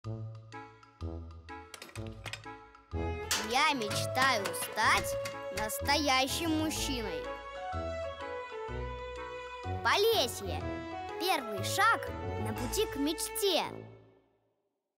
Я мечтаю стать настоящим мужчиной. Полесье. Первый шаг на пути к мечте.